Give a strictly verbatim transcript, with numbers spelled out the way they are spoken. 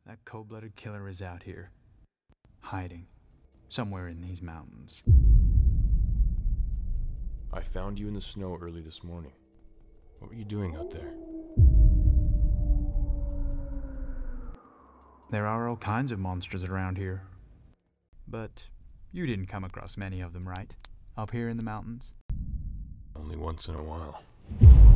That cold-blooded killer is out here, hiding, somewhere in these mountains. I found you in the snow early this morning. What were you doing out there? There are all kinds of monsters around here. But you didn't come across many of them, right? Up here in the mountains? Only once in a while.